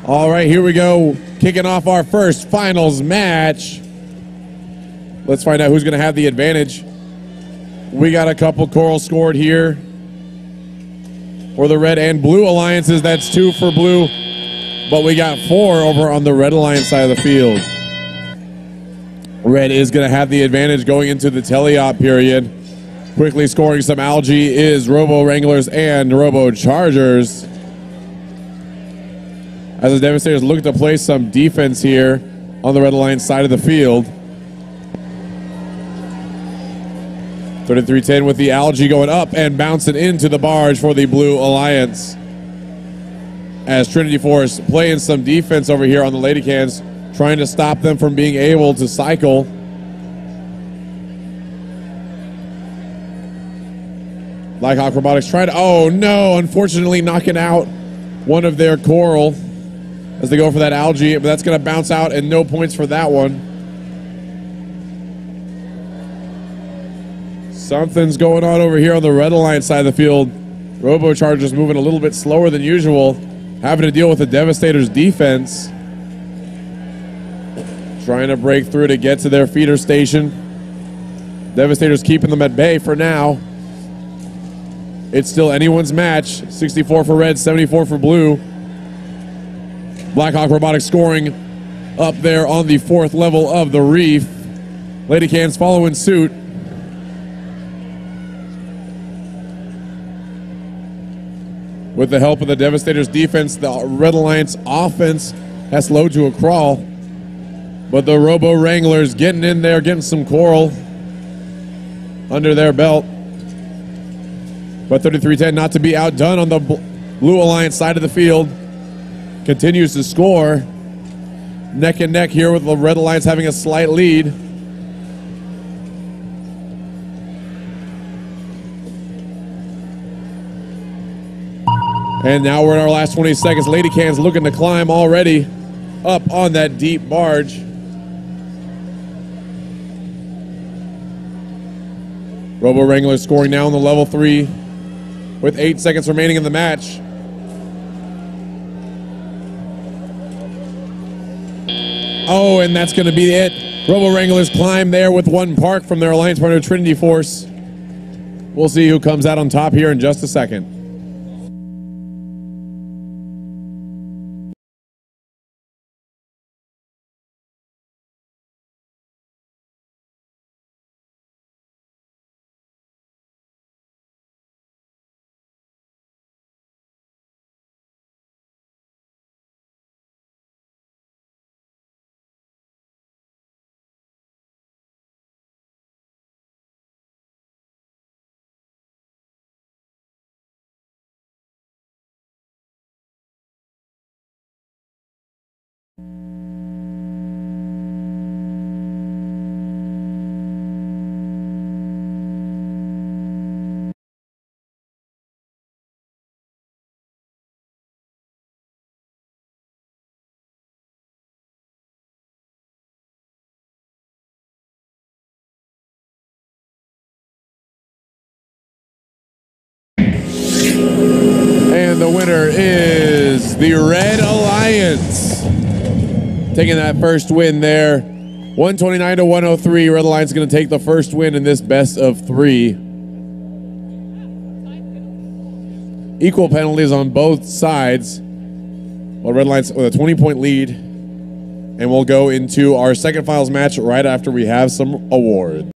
All right, here we go. Kicking off our first finals match. Let's find out who's going to have the advantage. We got a couple coral scored here for the red and blue alliances. That's 2 for blue, but we got 4 over on the red alliance side of the field. Red is going to have the advantage going into the teleop period. Quickly scoring some algae is Robowranglers and Robochargers. As the Devastators look to play some defense here on the red alliance side of the field. 33-10 with the algae going up and bouncing into the barge for the blue alliance. As Trinity Force playing some defense over here on the Ladykans, trying to stop them from being able to cycle. Blackhawk Robotics trying to, oh no, unfortunately knocking out one of their coral as they go for that algae, but that's going to bounce out and no points for that one. Something's going on over here on the red alliance side of the field. Robochargers moving a little bit slower than usual, having to deal with the Devastators defense. Trying to break through to get to their feeder station. Devastators keeping them at bay for now. It's still anyone's match. 64 for red, 74 for blue. Blackhawk Robotics scoring up there on the 4th level of the reef. Ladykans following suit. With the help of the Devastators defense, the Red Alliance offense has slowed to a crawl. But the Robowranglers getting in there, getting some coral under their belt. But 33-10 not to be outdone on the Blue Alliance side of the field. Continues to score. Neck and neck here with the Red Alliance having a slight lead. And now we're in our last 20 seconds. Ladykans looking to climb already up on that deep barge. Robowranglers scoring now on the level 3 with 8 seconds remaining in the match. Oh, and that's going to be it. Robowranglers climb there with 1 park from their alliance partner Trinity Force. We'll see who comes out on top here in just a second. And the winner is the Red Alliance. Taking that first win there. 129 to 103. Red Alliance going to take the first win in this best of 3. Equal penalties on both sides. Well, Red Alliance with a 20-point lead. And we'll go into our second finals match right after we have some awards.